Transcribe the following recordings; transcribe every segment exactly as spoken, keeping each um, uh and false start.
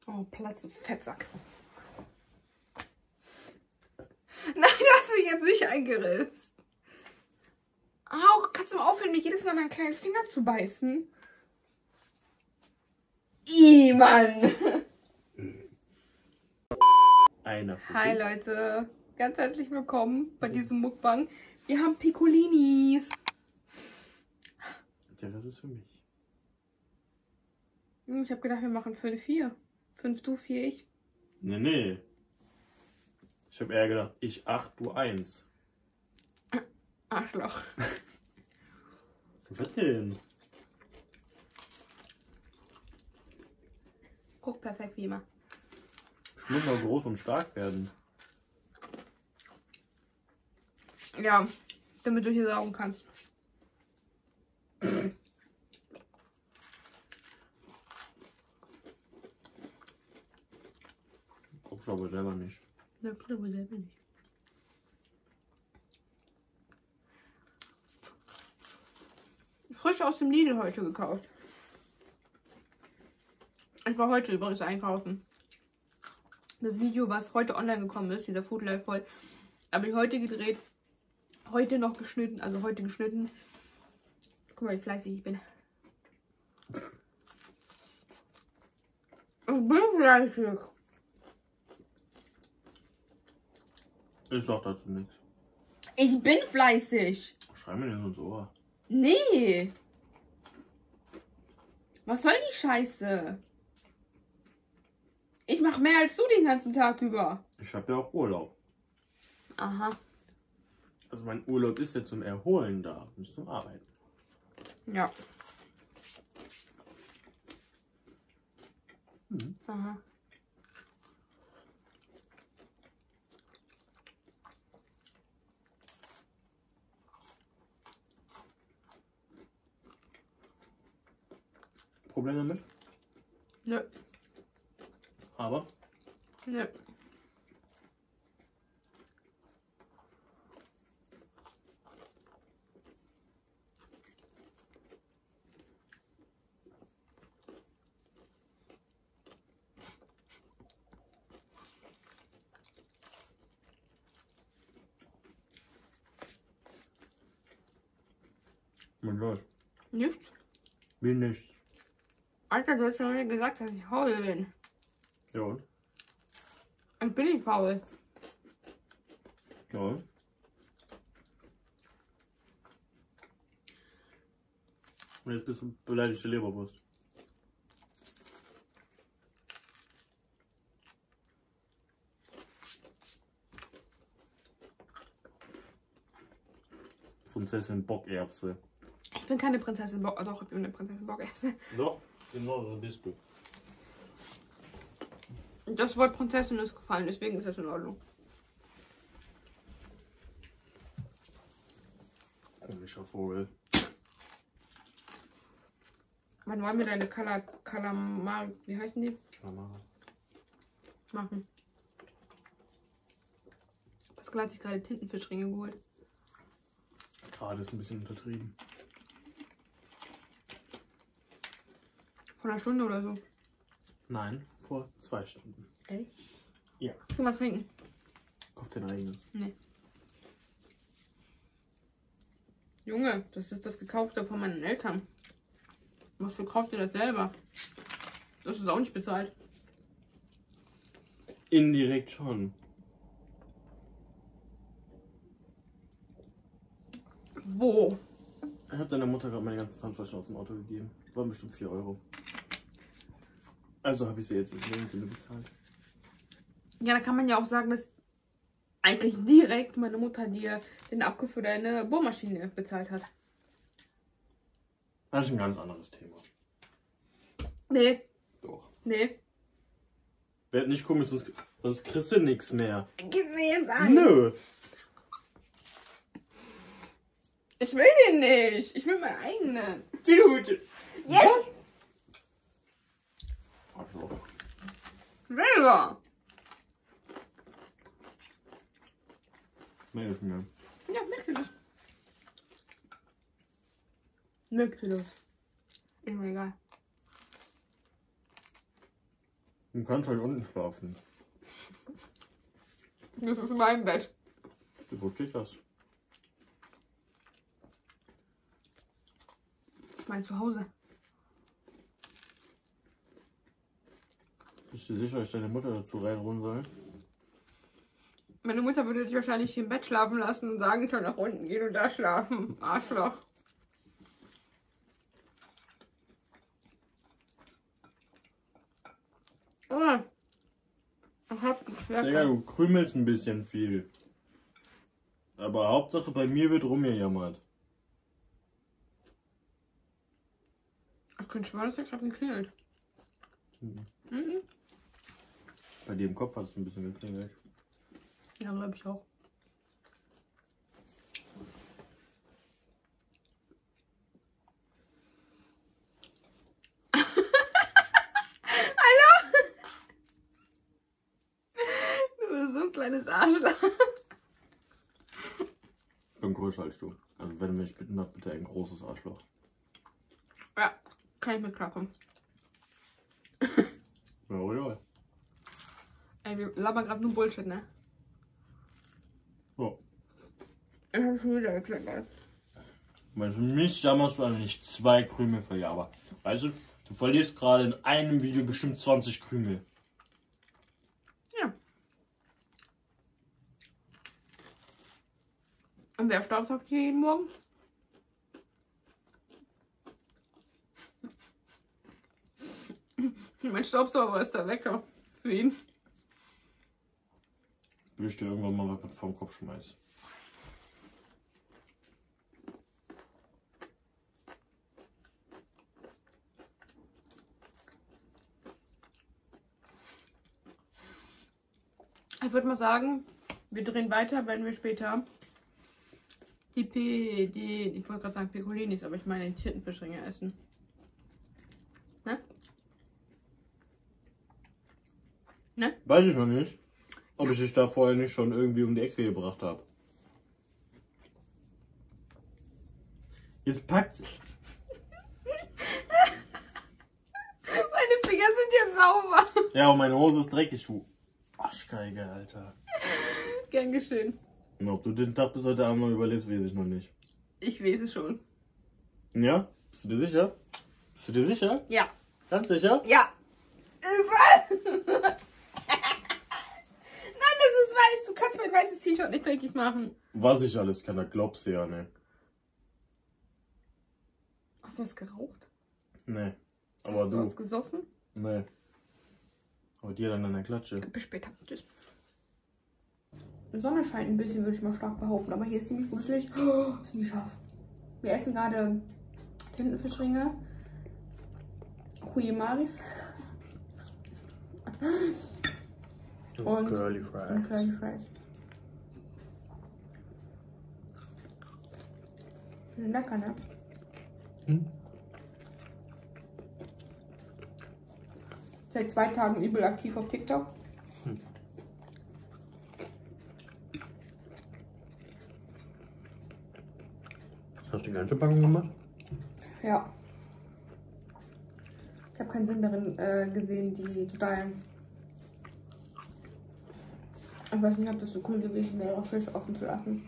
Oh, Platz, du Fettsack. Nein, du hast mich jetzt nicht eingerisst. Au, kannst du mal aufhören, mich jedes Mal meinen kleinen Finger zu beißen? Ih, Mann. Einer Hi Leute, ganz herzlich willkommen bei diesem Mukbang. Wir haben Piccolinis. Der Rest ist für mich. Ich habe gedacht, wir machen fünf vier. fünf du, vier ich. Nee, nee. Ich habe eher gedacht, ich acht, du eins. Arschloch. Was denn? Guck perfekt wie immer. Ich muss mal groß und stark werden. Ja, damit du hier saugen kannst. Guckst aber selber nicht. Na klar, aber selber nicht. Frisch aus dem Lidl heute gekauft. Ich war heute übrigens einkaufen. Das Video, was heute online gekommen ist, dieser Food Life Haul, habe ich heute gedreht. Heute noch geschnitten, also heute geschnitten. Guck mal, wie fleißig ich bin. Ich bin fleißig. Ich sag dazu nichts. Ich bin fleißig. Schreib mir den ins Ohr. Nee. Was soll die Scheiße? Ich mache mehr als du den ganzen Tag über. Ich habe ja auch Urlaub. Aha. Also mein Urlaub ist ja zum Erholen da, nicht zum Arbeiten. Ja. Mhm. Aha. Problem damit? Nö. Aber Nö. mein Gott. Nichts? Wie nicht? Alter, du hast ja noch nicht gesagt, dass ich faul bin. Ja und? Ich bin nicht faul. Ja und? Und jetzt bist du beleidigte Leberwurst. Prinzessin Bockerbse. Ich bin keine Prinzessin Bock. Doch, ich bin eine Prinzessin Bockerbse. Doch, genau so bist du. Das Wort Prinzessin ist gefallen, deswegen ist das in Ordnung. Komischer Vogel. Wann wollen wir deine Kala Kalamar, wie heißen die? Kalamara. Machen. Pascal hat sich gerade Tintenfischringe geholt. Gerade ist ein bisschen untertrieben. Vor einer Stunde oder so. Nein, vor zwei Stunden. Ehrlich? Ja. Geh mal trinken. Kauf dein eigenes. Nee. Junge, das ist das Gekaufte von meinen Eltern. Was für kauft ihr das selber? Das ist auch nicht bezahlt. Indirekt schon. Wo? Ich habe deiner Mutter gerade meine ganzen Pfandflaschen aus dem Auto gegeben. Waren bestimmt vier Euro. Also habe ich sie jetzt in dem Sinne bezahlt. Ja, da kann man ja auch sagen, dass eigentlich direkt meine Mutter dir den Abkauf für deine Bohrmaschine bezahlt hat. Das ist ein ganz anderes Thema. Nee, Doch. nee. Werd nicht komisch, sonst, sonst kriegst du nichts mehr. Gib mir jetzt ein. Nö. Ich will den nicht. Ich will meinen eigenen. Wie gut. Jetzt? Also, Selber. mehr ist mir. Ja, möchte das. Möchte das. Ist mir egal. Du kannst halt unten schlafen. Das ist mein Bett. Wo steht das? Das ist mein Zuhause. Bist du sicher, dass ich deine Mutter dazu reinholen soll? Meine Mutter würde dich wahrscheinlich hier im Bett schlafen lassen und sagen, ich soll nach unten gehen und da schlafen. Arschloch. Oh. Ich hab Digga, du krümelst ein bisschen viel. Aber Hauptsache bei mir wird rumgejammert. Ich könnte schwören, dass er gerade geklingelt. Mhm. Mhm. Bei dir im Kopf hat es ein bisschen geklingelt. Ja, glaube ich auch. Hallo? Du bist so ein kleines Arschloch. Ich bin größer als du. Also wenn du mich bitten darf, bitte ein großes Arschloch. Ja, kann ich mit klarkommen. Ja, oder? Ey, wir labern gerade nur Bullshit, ne? So. Ich hab schon wieder geklingelt. Weil für mich jammerst du eigentlich zwei Krümel für Java. Weißt du, du verlierst gerade in einem Video bestimmt zwanzig Krümel. Ja. Und wer staubsaugt hier jeden Morgen? Mein Staubsauger ist der Wecker für ihn. Will ich dir irgendwann mal was vom Kopf schmeißen. Ich würde mal sagen, wir drehen weiter, wenn wir später die P, die, ich wollte gerade sagen Picolinis, aber ich meine die Tintenfischringe essen. Ne? Ne? Weiß ich noch nicht, ob ich dich da vorher nicht schon irgendwie um die Ecke gebracht habe. Jetzt packt. Meine Finger sind jetzt sauber. Ja, und meine Hose ist dreckig, du Arschgeige, Alter. Gern geschehen. Und ob du den Tag bis heute Abend noch überlebst, weiß ich noch nicht. Ich weiß es schon. Ja? Bist du dir sicher? Bist du dir sicher? Ja. Ganz sicher? Ja. Überall. Nein, das ist weiß. Du kannst mein weißes T-Shirt nicht dreckig machen. Was ich alles kann, da glaubst du ja, ne? Hast du was geraucht? Nee. Aber Hast du. du was gesoffen? Nee. Aber dir dann an der Klatsche. Bis später. Tschüss. Die Sonne scheint ein bisschen, würde ich mal stark behaupten. Aber hier ist ziemlich gutes Licht. Oh, ist nie scharf. Wir essen gerade Tintenfischringe. Huimaris. Und Curly Fries. Und Curly Fries. Lecker, ne? Hm? Seit zwei Tagen übel aktiv auf TikTok. Hm. Hast du die ganze Packung gemacht? Ja. Ich habe keinen Sinn darin äh, gesehen, die zu teilen. Ich weiß nicht, ob das so cool gewesen wäre, Fisch offen zu lassen.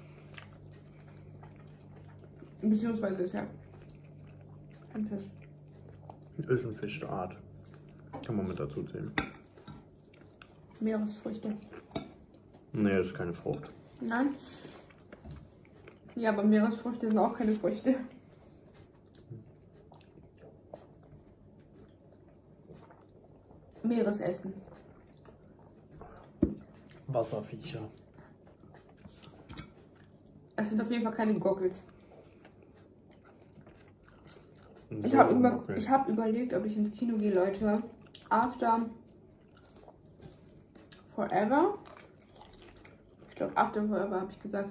Beziehungsweise ist ja ein Fisch. Ist ein Fischart. Kann man mit dazu zählen. Meeresfrüchte. Nee, das ist keine Frucht. Nein. Ja, aber Meeresfrüchte sind auch keine Früchte. Meeresessen. Wasserviecher. Es sind auf jeden Fall keine Goggles. Ich So, habe über, okay. ich hab überlegt, ob ich ins Kino gehe, Leute. After Forever. Ich glaube, After Forever habe ich gesagt.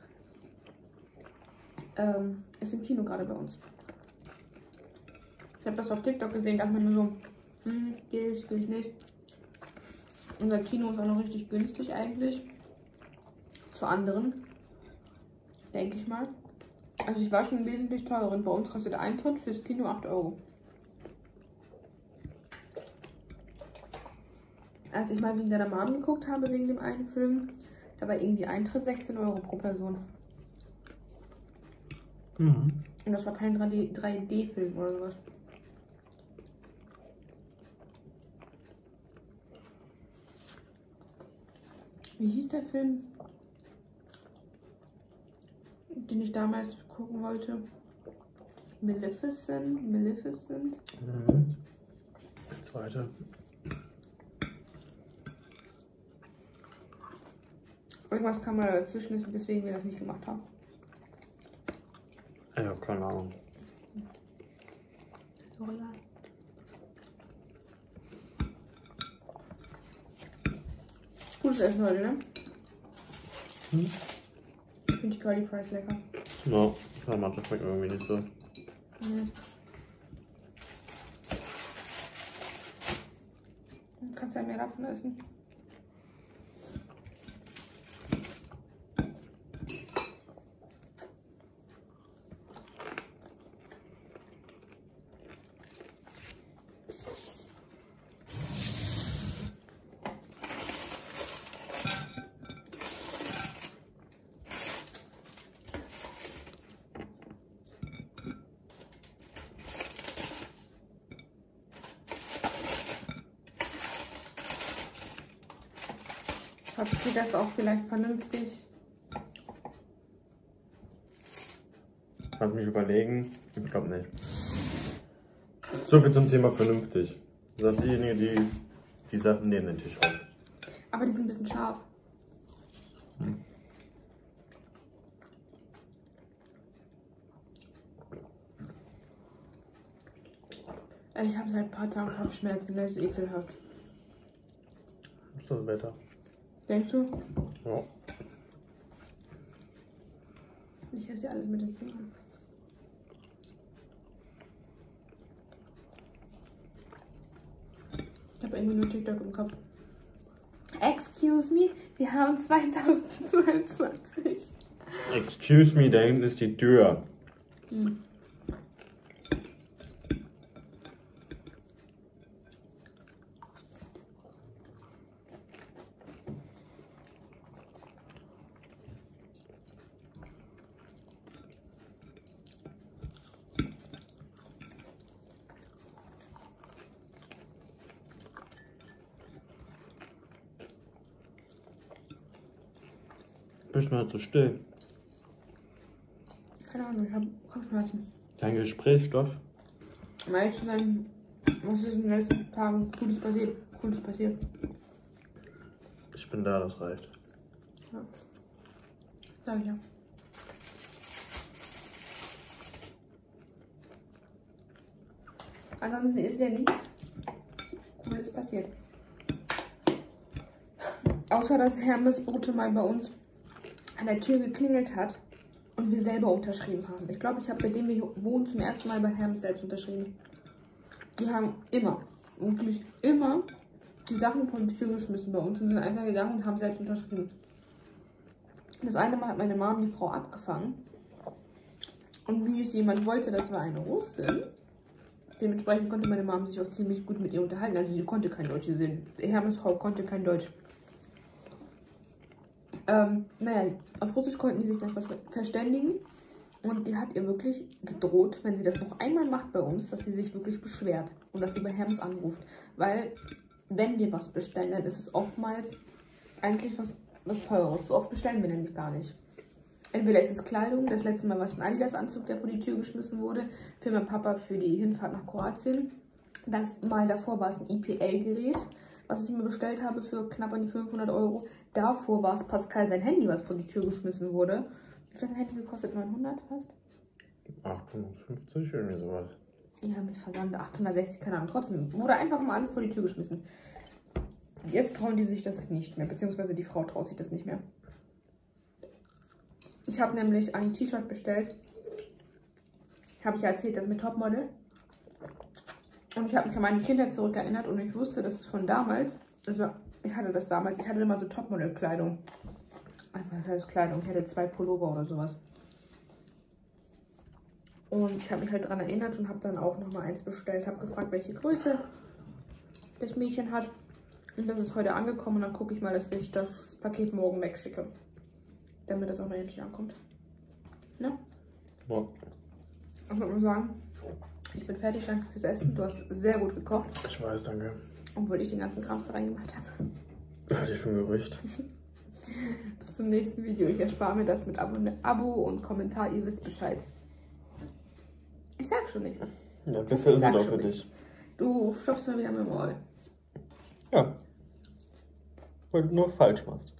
Ähm, ist im Kino gerade bei uns. Ich habe das auf TikTok gesehen, dachte mir nur so, hm, gehe ich, gehe ich nicht. Unser Kino ist auch noch richtig günstig eigentlich. Zu anderen. Denke ich mal. Also ich war schon wesentlich teurer. Bei uns kostet der Eintritt fürs Kino acht Euro. Als ich mal wegen deiner Mom geguckt habe, wegen dem einen Film, da war irgendwie Eintritt sechzehn Euro pro Person. Mhm. Und das war kein drei D-Film oder sowas. Wie hieß der Film, den ich damals gucken wollte? Maleficent? Maleficent? Mhm. Der zweite. Irgendwas kam mal dazwischen, weswegen wir das nicht gemacht haben. Ja, keine Ahnung. So leid. Gutes Essen heute, ne? Hm? Ich finde die Curly Fries lecker. Ja, ja, manche schmecken irgendwie nicht so. Nee. Du kannst ja mehr davon essen. Habt ihr das auch vielleicht vernünftig? Kannst mich überlegen? Ich glaube nicht. So viel zum Thema vernünftig. Das ist diejenige, die die Sachen neben den Tisch räumt. Aber die sind ein bisschen scharf. Hm. Ich habe seit ein paar Tagen Kopfschmerzen, das ist ekelhaft. Das ist das Wetter. Denkst du? Ja. Ich esse ja alles mit den Fingern. Ich habe irgendwie nur TikTok im Kopf. Excuse me, wir haben zweitausendzweiundzwanzig. Excuse me, da hinten ist die Tür. Hm. Bist du halt so still? Keine Ahnung, ich habe Kopfschmerzen. Kein Gesprächsstoff? Um ehrlich zu sein, was ist in den letzten Tagen Gutes passiert? Gutes passiert. Ich bin da, das reicht. Ja. Sag ich ja. Ansonsten ist ja nichts Cooles passiert. Außer dass Hermes Bote mal bei uns an der Tür geklingelt hat und wir selber unterschrieben haben. Ich glaube, ich habe, seitdem wir hier wohnen, zum ersten Mal bei Hermes selbst unterschrieben. Die haben immer, wirklich immer, die Sachen vor die Tür geschmissen bei uns und sind einfach gegangen und haben selbst unterschrieben. Das eine Mal hat meine Mom die Frau abgefangen. Und wie es jemand wollte, das war eine Russin. Dementsprechend konnte meine Mom sich auch ziemlich gut mit ihr unterhalten. Also sie konnte kein Deutsch. Die Hermes Frau konnte kein Deutsch. Ähm, naja, auf Russisch konnten die sich dann verständigen. Und die hat ihr wirklich gedroht, wenn sie das noch einmal macht bei uns, dass sie sich wirklich beschwert. Und dass sie bei Hermes anruft. Weil, wenn wir was bestellen, dann ist es oftmals eigentlich was, was Teures. So oft bestellen wir nämlich gar nicht. Entweder ist es Kleidung, das letzte Mal war es ein Adidas-Anzug, der vor die Tür geschmissen wurde, für meinen Papa für die Hinfahrt nach Kroatien. Das Mal davor war es ein I P L-Gerät, was ich mir bestellt habe für knapp an die fünfhundert Euro. Davor war es Pascal sein Handy, was vor die Tür geschmissen wurde. Wie viel hat ein Handy gekostet? neunhundert fast? achthundertfünfzig, irgendwie sowas. Ja, mit Versand achthundertsechzig, keine Ahnung. Trotzdem, wurde einfach mal alles vor die Tür geschmissen. Jetzt trauen die sich das nicht mehr, beziehungsweise die Frau traut sich das nicht mehr. Ich habe nämlich ein T-Shirt bestellt. Habe ich ja erzählt, das mit Topmodel. Und ich habe mich an meine Kindheit zurückerinnert und ich wusste, das ist von damals. Also ich hatte das damals, ich hatte immer so Topmodel-Kleidung. Was heißt Kleidung? Ich hatte zwei Pullover oder sowas. Und ich habe mich halt daran erinnert und habe dann auch nochmal eins bestellt. Habe gefragt, welche Größe das Mädchen hat. Und das ist heute angekommen und dann gucke ich mal, dass ich das Paket morgen wegschicke. Damit das auch noch endlich ankommt. Ne? Ja. Ich würde mal sagen, ich bin fertig. Danke fürs Essen. Du hast sehr gut gekocht. Ich weiß, danke. Obwohl ich den ganzen Kram da reingemacht habe. Hatte ich für ein Gerücht. Bis zum nächsten Video. Ich erspare mir das mit Abo, Abo und Kommentar. Ihr wisst Bescheid. Ich sag schon nichts. Ja, besser ist es auch für dich. Du stoppst mal wieder mit dem Ohr. Ja. Weil du nur falsch machst.